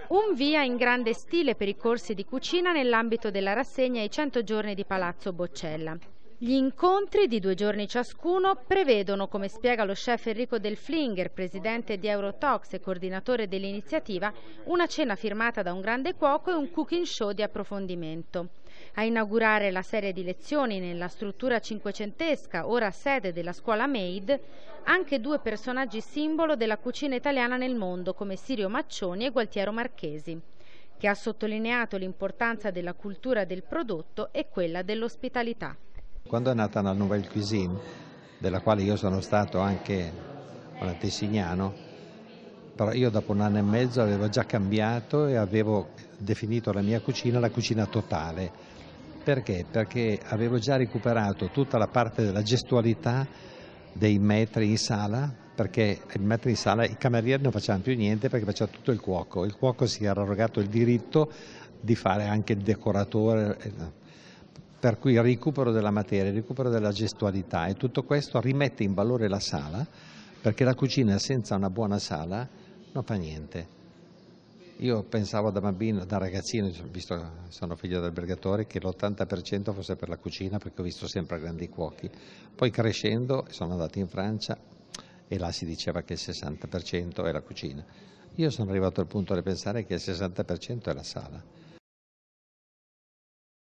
Un via in grande stile per i corsi di cucina nell'ambito della rassegna I 100 giorni di Palazzo Boccella. Gli incontri di 2 giorni ciascuno prevedono, come spiega lo chef Enrico Del Flinger, presidente di Eurotox e coordinatore dell'iniziativa, una cena firmata da un grande cuoco e un cooking show di approfondimento. A inaugurare la serie di lezioni nella struttura cinquecentesca, ora sede della scuola Made, anche 2 personaggi simbolo della cucina italiana nel mondo, come Sirio Maccioni e Gualtiero Marchesi, che ha sottolineato l'importanza della cultura del prodotto e quella dell'ospitalità. Quando è nata la Nouvelle Cuisine, della quale io sono stato anche un antesignano, però io dopo 1 anno e mezzo avevo già cambiato e avevo definito la mia cucina la cucina totale. Perché? Perché avevo già recuperato tutta la parte della gestualità dei maîtres in sala, perché i maîtres in sala, i camerieri non facevano più niente perché faceva tutto il cuoco. Il cuoco si era arrogato il diritto di fare anche il decoratore. Per cui il recupero della materia, il recupero della gestualità e tutto questo rimette in valore la sala, perché la cucina senza una buona sala non fa niente. Io pensavo da bambino, da ragazzino, visto sono figlio di albergatori, che l'80% fosse per la cucina, perché ho visto sempre grandi cuochi. Poi crescendo sono andato in Francia e là si diceva che il 60% è la cucina. Io sono arrivato al punto di pensare che il 60% è la sala.